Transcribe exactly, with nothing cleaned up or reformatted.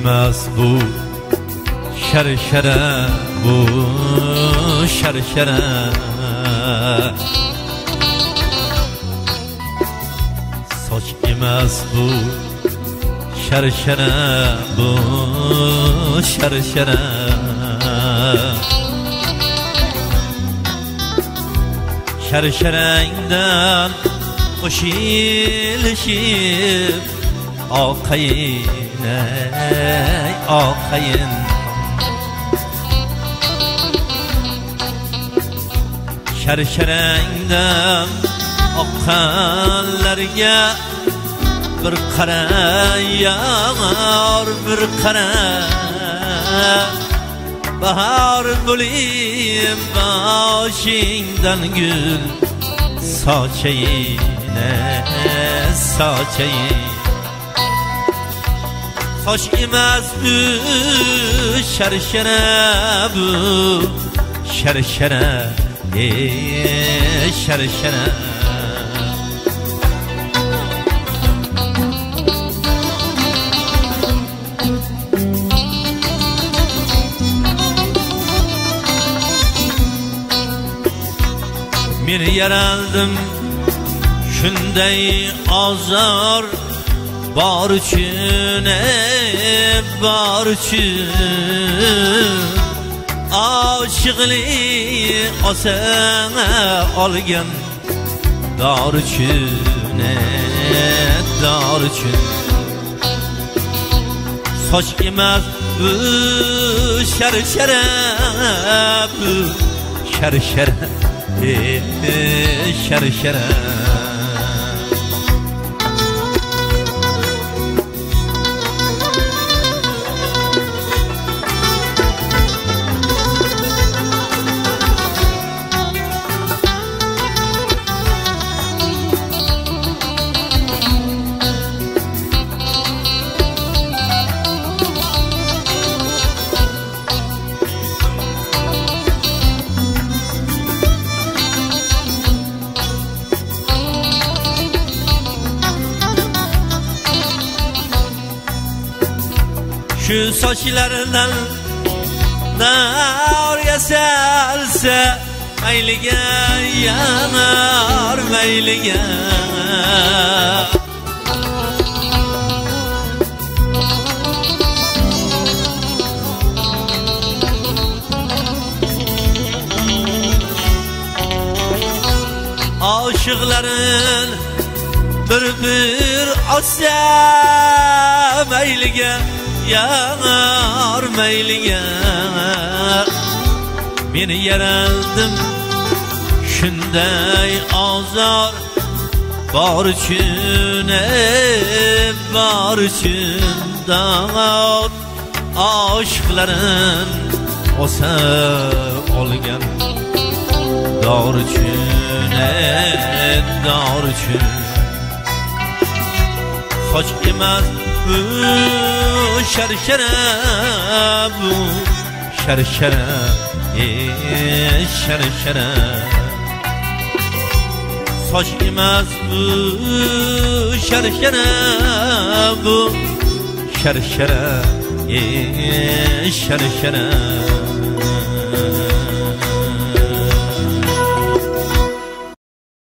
emas bu şerşere, bu şerşere. Saç emas bu şerşere, bu şerşere. Şerşerengden koşilişip akayın, ey akayın. Şerşerengden akanlarga bir qara yağar, bir qara. Bahar bulayım başingdan gül saçayın, saçayın. Saç emas bu şerşere, bu şerşere, ey şerşere. Bir yaraldım şunday azar bar üçün, ey bar üçün. Aşıqli osana olgan dar üçün, ey dar üçün. Saç emas bu şerşere, bu şerşere, ey şerşere. Şu saçlarından nar yasalsa meylige yanar, meylige. Aşıkların bir bir asa meylige yanar, meylige. Beni yaraldım şunday azar bar üçün, ey bar üçün. Dağıt aşkların osa olgan dar üçün, ey dar üçün. Saç emas bu şerşere, bu şerşere, ey şerşere. Saç emas bu şerşere, bu şerşere, ey şerşere.